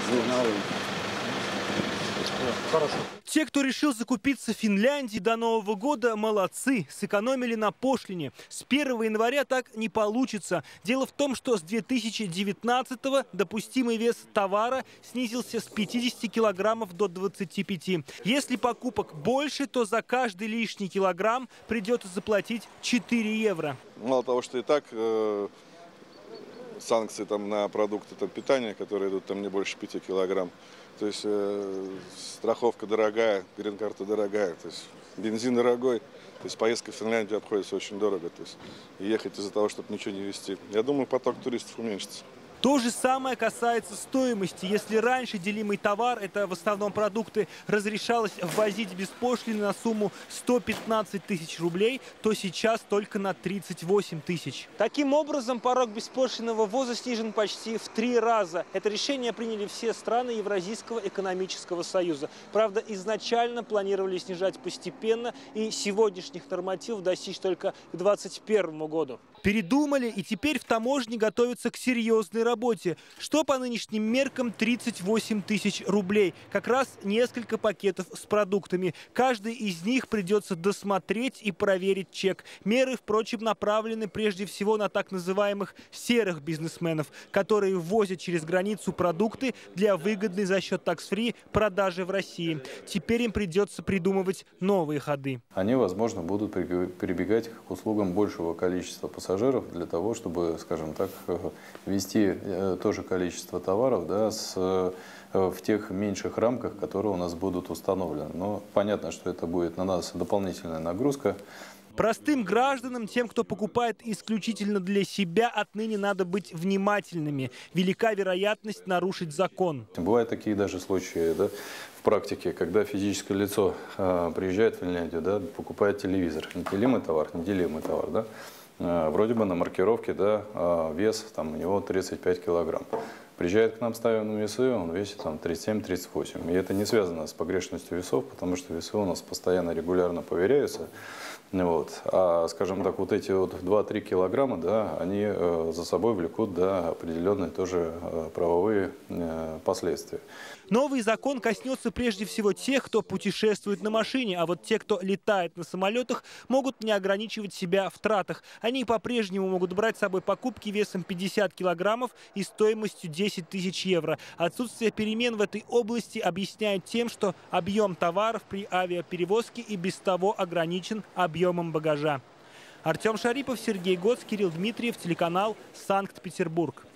Хорошо. Те, кто решил закупиться в Финляндии до Нового года, молодцы, сэкономили на пошлине. С 1 января так не получится. Дело в том, что с 2019-го допустимый вес товара снизился с 50 килограммов до 25. Если покупок больше, то за каждый лишний килограмм придется заплатить 4 евро. Мало того, что и так санкции там на продукты питания, которые идут там не больше 5 килограмм. То есть страховка дорогая, грин-карта дорогая, то есть бензин дорогой. То есть поездка в Финляндию обходится очень дорого. То есть ехать из-за того, чтобы ничего не везти. Я думаю, поток туристов уменьшится. То же самое касается стоимости. Если раньше делимый товар, это в основном продукты, разрешалось ввозить без пошлины на сумму 115 тысяч рублей, то сейчас только на 38 тысяч. Таким образом, порог беспошлинного ввоза снижен почти в 3 раза. Это решение приняли все страны Евразийского экономического союза. Правда, изначально планировали снижать постепенно, и сегодняшних нормативов достичь только к 2021 году. Передумали, и теперь в таможне готовятся к серьезной работе. Что по нынешним меркам 38 тысяч рублей. Как раз несколько пакетов с продуктами. Каждый из них придется досмотреть и проверить чек. Меры, впрочем, направлены прежде всего на так называемых серых бизнесменов, которые ввозят через границу продукты для выгодной за счет такс-фри продажи в России. Теперь им придется придумывать новые ходы. Они, возможно, будут прибегать к услугам большего количества пассажиров для того, чтобы, скажем так, вести то же количество товаров, да, в тех меньших рамках, которые у нас будут установлены. Но понятно, что это будет на нас дополнительная нагрузка. Простым гражданам, тем, кто покупает исключительно для себя, отныне надо быть внимательными. Велика вероятность нарушить закон. Бывают такие даже случаи, да, в практике, когда физическое лицо приезжает в Финляндию, да, покупает телевизор. Неделимый товар, да. Вроде бы на маркировке, да, вес там у него 35 килограмм. Приезжает к нам, ставим на весы, он весит там 37-38. И это не связано с погрешностью весов, потому что весы у нас постоянно регулярно проверяются. Вот. А, скажем так, вот эти вот 2-3 килограмма, да, они за собой влекут, да, определенные тоже правовые последствия. Новый закон коснется прежде всего тех, кто путешествует на машине, а вот те, кто летает на самолетах, могут не ограничивать себя в тратах. Они по-прежнему могут брать с собой покупки весом 50 килограммов и стоимостью 10 тысяч евро. Отсутствие перемен в этой области объясняют тем, что объем товаров при авиаперевозке и без того ограничен объемом багажа. Артем Шарипов, Сергей Гоц, Кирилл Дмитриев, телеканал Санкт-Петербург.